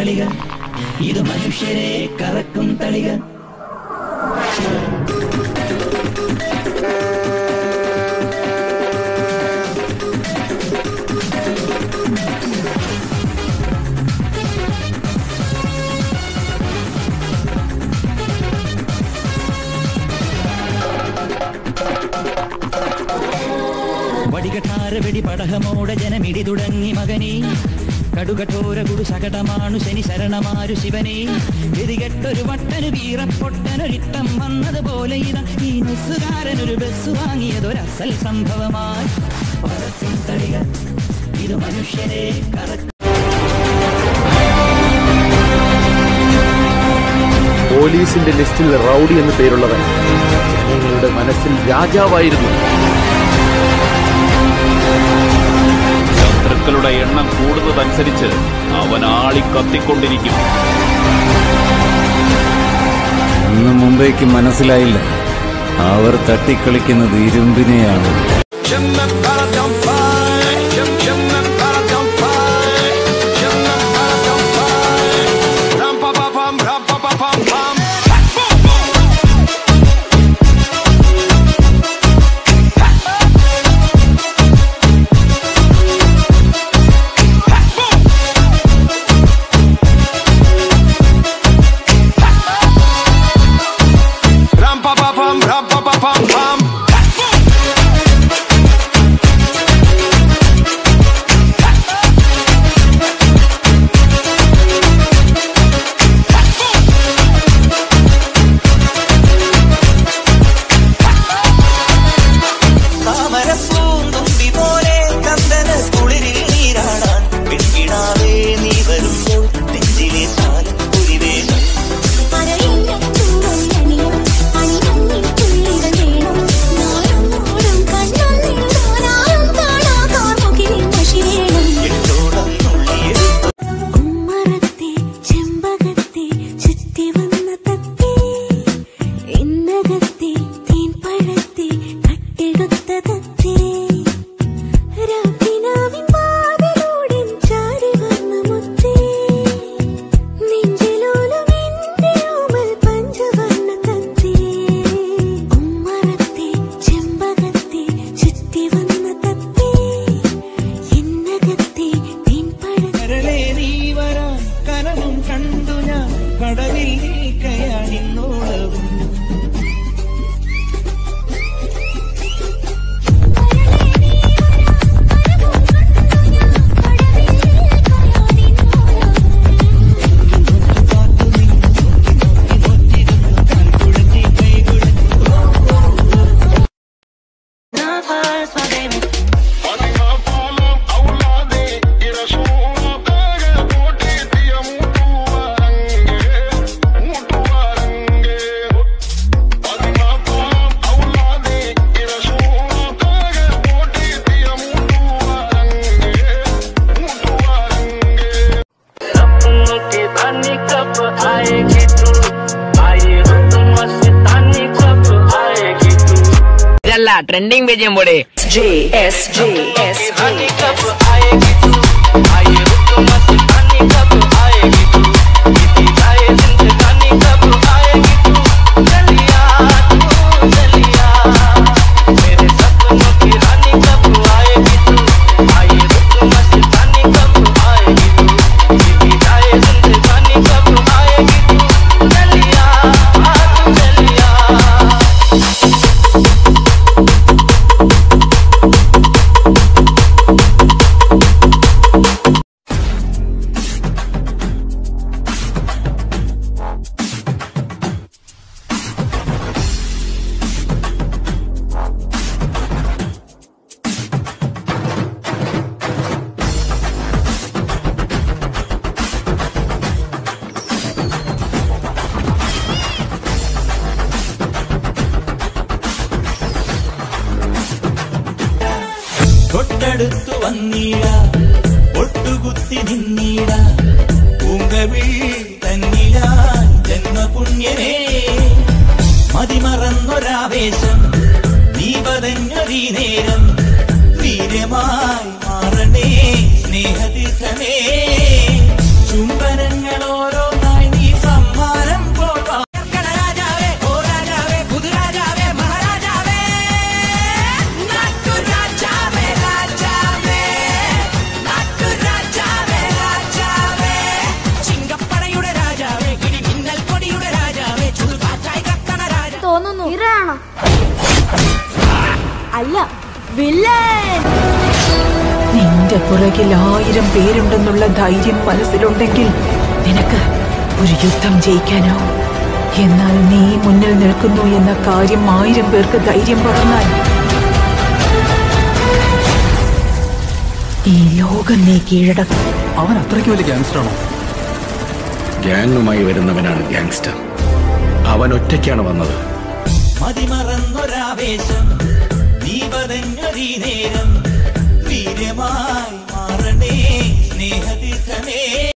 തളിക ഇത് മനുഷ്യരെ കറക്കും തളിക. വടികട്ടാര വെടി പടഹമോടെ ജനമിടി തുടങ്ങി മകനീ കടുകഠോര കുടു സകടമാണു ശനി ശരണമാരു ശിവനേ. ഗതികെട്ടൊരു വട്ടന് വീറപ്പൊട്ടനൊരിട്ടം വന്നതുപോലെ ഇതാ ഈ നെസ്സുകാരനൊരു ബസ് വാങ്ങിയതൊരസൽ സംഭവമായി പറക്കും തളിക ഇത് മനുഷ്യരെ കറക്കും. പോലീസിന്റെ ലിസ്റ്റിൽ റൗഡി എന്ന് പേരുള്ളവൻ ജനങ്ങളുടെ മനസ്സിൽ രാജാവായിരുന്നു. ശത്രുക്കളുടെ എണ്ണം കൂടുന്നതനുസരിച്ച് അവൻ ആളിക്കത്തിക്കൊണ്ടിരിക്കും. അന്ന് മുംബൈക്ക് മനസ്സിലായില്ല അവർ തട്ടിക്കളിക്കുന്നത് ഇരുമ്പിനെയാണ്. ट्रेंडिंग भेजे बोले തൊട്ടടുത്തു വന്നീട ഒട്ടുകുത്തി നിന്നീട പൂങ്കവിൾ തന്നിലാൻ ജന്മപുണ്യനേ മതിമറന്നൊരാവേശം നീ പതഞ്ഞൊരീ നേരം വീര്യമായി മാറണേ സ്നേഹതീർത്ഥമേ ചുംബനങ്ങൾ നിന്റെ പുറകിൽ 1000 പേരുണ്ടെന്നുള്ള ധൈര്യം മനസ്സിലുണ്ടെങ്കിൽ നിനക്ക് ഒരു യുദ്ധം ജയിക്കാനോ? എന്നാൽ നീ മുന്നിൽ നിൽക്കുന്നു എന്ന കാര്യം 1000 പേർക്ക് ധൈര്യം പകർന്നാൽ ഈ ലോകം നീ കീഴടക്കും. അവൻ അത്രയ്ക്ക് വലിയ ഗ്യാങ്സ്റ്ററാണോ? ഗ്യാങ്ങുമായി വരുന്നവനാണ് ഗ്യാങ്സ്റ്റർ. അവൻ ഒറ്റയ്ക്കാണ് വന്നത്. മതിമറന്നൊരാവേശം നീ പതഞ്ഞൊരീ നേരം വീര്യമായി മാറണേ സ്നേഹതീർത്ഥമേ.